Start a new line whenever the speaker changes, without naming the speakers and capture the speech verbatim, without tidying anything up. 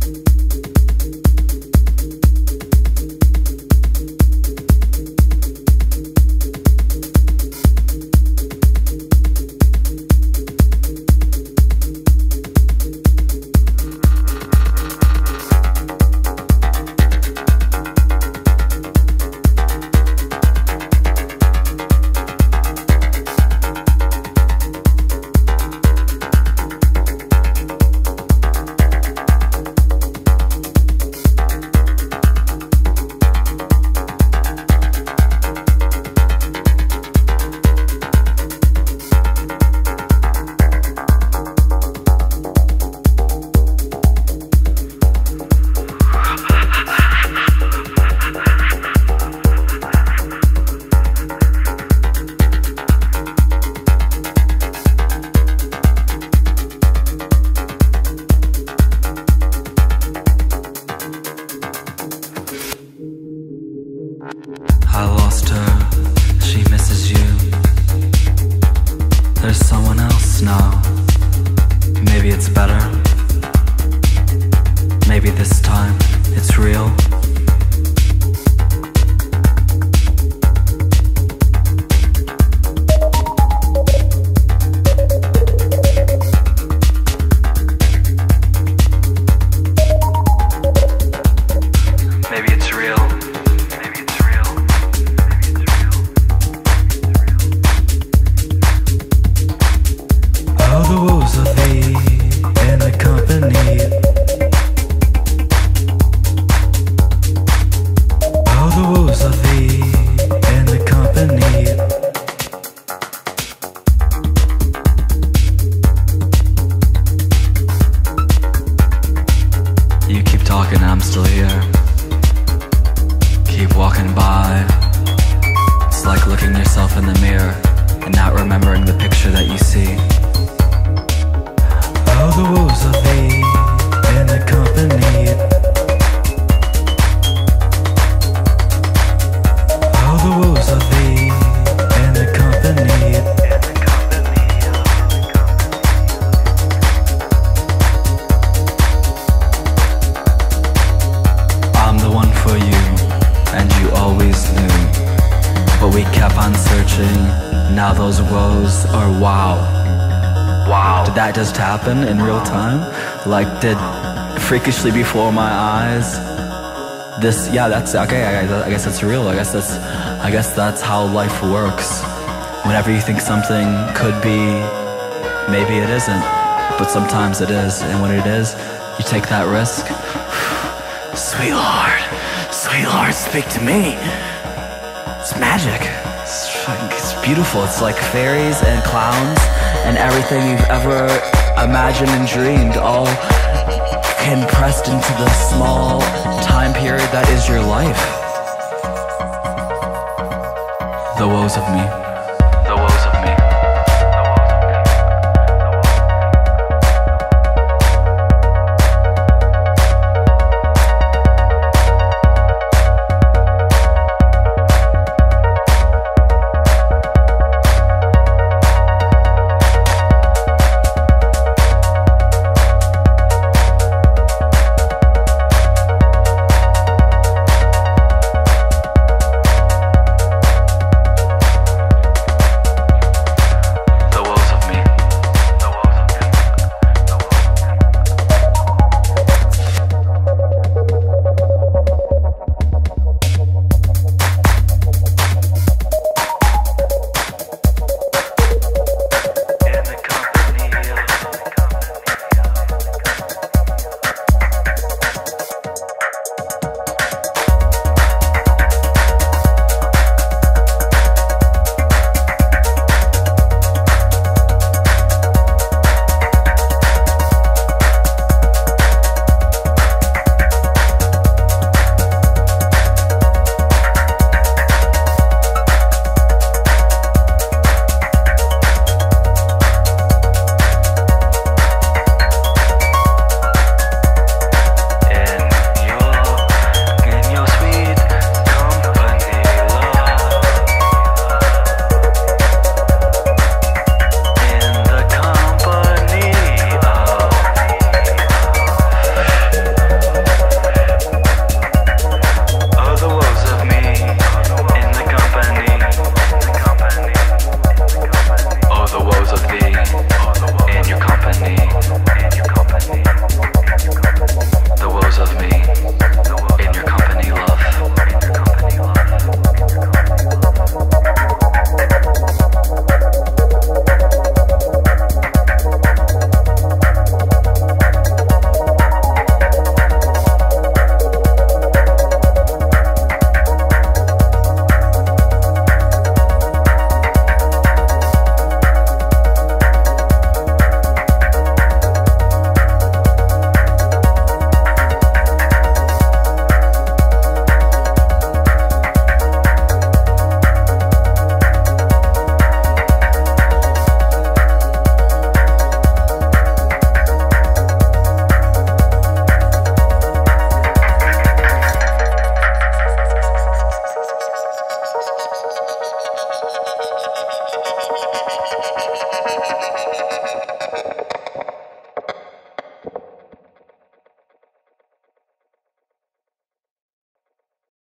I lost her, she misses you. There's someone else now. Maybe it's better. Maybe this time it's real. Maybe it's real. Maybe it's real. Maybe it's real.
All the woes of thee in the company. All the woes of thee in the company.
You keep talking, I'm still here. Keep walking by. It's like looking yourself in the mirror and not remembering the picture that you see.
All the woes of thee in the company. All the woes of thee in the company.
I'm the one for you, and you always knew. But we kept on searching, now those woes are wow. Wow. Did that just happen in real time? Like, did freakishly before my eyes? This, yeah, that's, okay, I, I guess that's real. I guess that's, I guess that's how life works. Whenever you think something could be, maybe it isn't. But sometimes it is, and when it is, you take that risk. Sweet Lord, sweet Lord, speak to me. It's magic. It's, it's beautiful. It's like fairies and clowns and everything you've ever imagined and dreamed, all compressed into the small time period that is your life. The woes of me.